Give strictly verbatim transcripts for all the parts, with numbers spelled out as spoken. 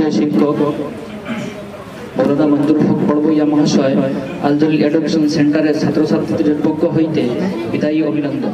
শ্রদ্ধেয় শিক্ষক বরদা মঞ্জুর হক বড়বইয়া মহাশয় আলজলিল এডুকেশন সেন্টারের ছাত্রছাত্রীদের পক্ষ হইতে বিদায়ী অভিনন্দন।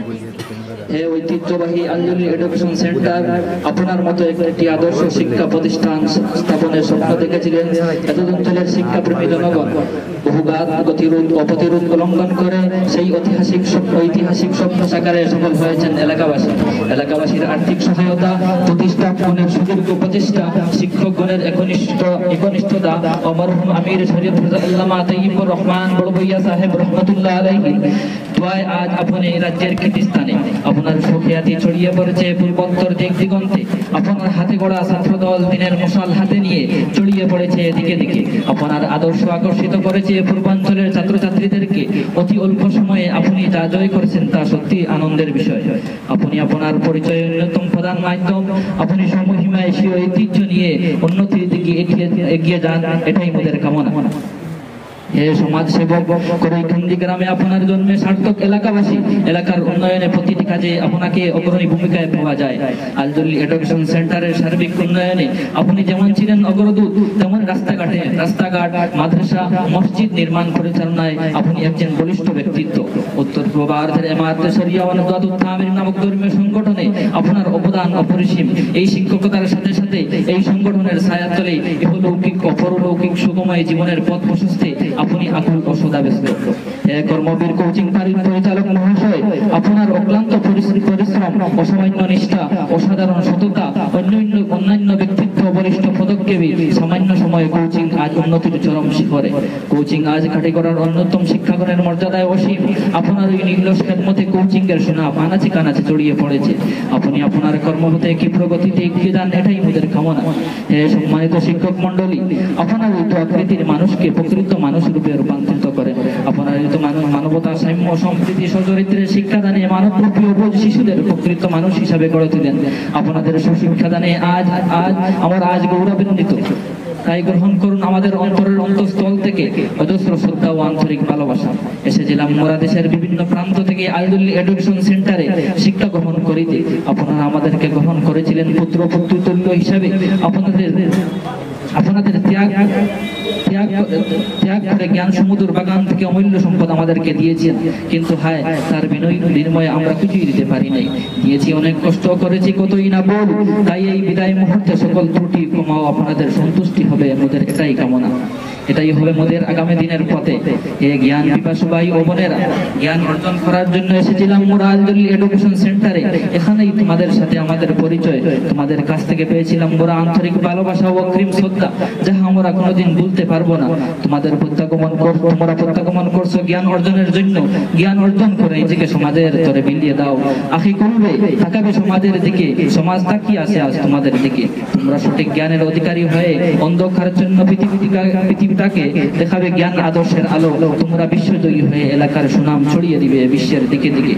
হে ঐতিহ্যবাহী আলজলিল এডুকেশন সেন্টার আপনার মতো একটি আদর্শ শিক্ষা প্রতিষ্ঠান স্থাপনের স্বপ্ন দেখেছিলেন। এতদ অঞ্চলের শিক্ষাপ্রেমী জনগণ বহুঘাত গতিরোধ অপ্রতিরোধ উল্লঙ্ঘন করে সেই ঐতিহাসিক ঐতিহাসিক স্বপ্ন সাকারে সফল হয়েছেন এলাকাবাসী। এলাকাবাসীর আর্থিক সহায়তা, প্রতিষ্ঠানের সুদীর্ঘ প্রচেষ্টা, শিক্ষকগণের একনিষ্ঠ একনিষ্ঠতা ও মরহুম আমির শরীফ আল্লামা তৈয়বুর রহমান বড়বইয়া সাহেব রহমতুল্লাহ আলাইহি দোয়ায় আজ আপনি রাজ্যের কীর্তিস্থানে আপনার সুখ্যাতি ছড়িয়ে পড়েছে পূর্বোত্তর দিক দিগন্তে। আপনার হাতে গড়া ছাত্রদল দিনের মশাল হাতে নিয়ে ছড়িয়ে পড়েছে দিকে দিকে। আপনার আদর্শ আকর্ষিত করেছে পূর্বাঞ্চলের ছাত্রছাত্রীদেরকে। অতি অল্প সময়ে আপনি যা জয় করেছেন তা সত্যি আনন্দের বিষয়। আপনি আপনার পরিচয়ের অন্যতম প্রধান মাধ্যম। আপনি সমহিমায় সেই ঐতিহ্য নিয়ে উন্নতির দিকে এগিয়ে যান, এটাই আমাদের কামনা। হে সমাজ সেবক করৈখান্দি গ্রামে আপনার জন্মে সার্থক এলাকাবাসী, এলাকার উন্নয়নে প্রতিটি কাজে আপনাকে অগ্রণী ভূমিকায় পাওয়া যায়। আলজলিল এডুকেশন সেন্টারের সার্বিক উন্নয়নে আপনি যেমন ছিলেন অগ্রদূত, তেমন রাস্তাঘাটে রাস্তাঘাট মাদ্রাসা মসজিদ নির্মাণ পরিচালনায় আপনি একজন বলিষ্ঠ ব্যক্তিত্ব। উত্তর পূর্বার্ধের এমায়াতে শরিয়া ওয়া নুদওয়াতুত তামির নামক ধর্মীয় সংগঠনে আপনার অবদান অপরিসীম। এই শিক্ষকতার সাথে সাথে এই সংগঠনের ছায়াতলে ইহলৌকিক ও পরলৌকিক সুগময় জীবনের পথ প্রশস্তে আপনি আকুল ও সদাব্যস্ত। কর্মবীর কোচিং পরিচালক মহাশয়, আপনার অক্লান্ত পরিশ্রম, অসামান্য নিষ্ঠা, অসাধারণ সততা, অন্যান্য অন্যান্য ব্যক্তিত্ব, বলিষ্ঠ পদক্ষেপে সামান্য সময়ে কোচিং আজ উন্নতির চরম শিখরে। কোচিং আজ কাঠি করার অন্যতম শিক্ষাগণের মর্যাদায় অসীম। আপনার ওই নির্লস খেদমতে কোচিং এর সুনাম আনাচে কানাচে ছড়িয়ে পড়েছে। আপনি আপনার কর্মপথে কি প্রগতিতে এগিয়ে যান, এটাই আমাদের কামনা। হে সম্মানিত শিক্ষক মন্ডলী, আপনার উচ্চ আকৃতির মানুষকে প্রকৃত মানুষ রূপে রূপান্তরিত করে। আপনার মানবতা, সাম্য, সম্প্রীতি, সচরিত্রের শিক্ষাদানে মানবরূপী অবুঝ শিশুদের প্রকৃত মানুষ হিসাবে গড়ে তুলেন। আপনাদের সুশিক্ষাদানে আজ আজ আমার আজ গৌরবান্বিত। তাই গ্রহণ করুন আমাদের অন্তরের অন্তঃস্থল থেকে অজস্র শ্রদ্ধা ও আন্তরিক ভালোবাসা। এসেছিলাম মোরা দেশের বিভিন্ন প্রান্ত থেকে আলজলিল এডুকেশন সেন্টারে শিক্ষা গ্রহণ করিতে। আপনারা আমাদেরকে গ্রহণ করেছিলেন পুত্র পুত্রতুল্য হিসাবে। আপনাদের আপনাদের ত্যাগ ত্যাগ ত্যাগ করে জ্ঞান সমুদ্র বাগান থেকে অমূল্য সম্পদ আমাদেরকে দিয়েছেন, কিন্তু হায় তার বিনয় বিনিময়ে আমরা কিছুই দিতে পারি নাই। দিয়েছি অনেক কষ্ট, করেছি কতই না বল। তাই এই বিদায় মুহূর্তে সকল ত্রুটি ক্ষমাও আপনাদের সন্তুষ্টি হবে, আমাদের এটাই কামনা। এটাই হবে আমাদের আগামী দিনের পথে। এ জ্ঞান পিপাসু ভাই ও বোনেরা, জ্ঞান অর্জন করার জন্য এসেছিলাম মোরা আলজলিল এডুকেশন সেন্টারে। এখানেই তোমাদের সাথে আমাদের পরিচয়। তোমাদের কাছ থেকে পেয়েছিলাম মোরা আন্তরিক ভালোবাসা ও অগ্রিম শ্রদ্ধা, যাহা আমরা কোনোদিন ভুলতে পারবো না। তোমাদের প্রত্যাগমন কর তোমরা প্রত্যাগমন করছো জ্ঞান অর্জনের জন্য। জ্ঞান অর্জন করে নিজেকে সমাজের তরে বিলিয়ে দাও। আখি করবে তাকাবে সমাজের দিকে, সমাজ তাকিয়ে আছে আজ তোমাদের দিকে। তোমরা সঠিক জ্ঞানের অধিকারী হয়ে অন্ধকারের জন্য পৃথিবী তাকে দেখাবে জ্ঞান আদর্শের আলো। তোমরা বিশ্বজয়ী হয়ে এলাকার সুনাম ছড়িয়ে দিবে বিশ্বের দিকে দিকে।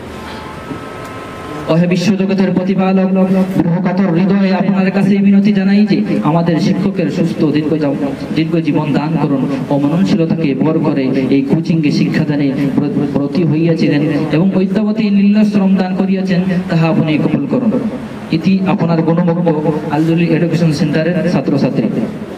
ওহে বিশ্বজগতের প্রতিপালক, গ্রহকাতর হৃদয়ে আপনার কাছে বিনতি জানাই যে আমাদের শিক্ষকের সুস্থ দীর্ঘ দীর্ঘ জীবন দান করুন ও মননশীলতাকে ভর করে এই কোচিং এ শিক্ষাদানে ব্রতী হইয়াছিলেন এবং বৈদ্যাবতী নির্লস শ্রম দান করিয়াছেন, তাহা আপনি কবুল করুন। ইতি আপনার গণমুগ্ধ আলজলিল এডুকেশন সেন্টারের ছাত্রছাত্রী।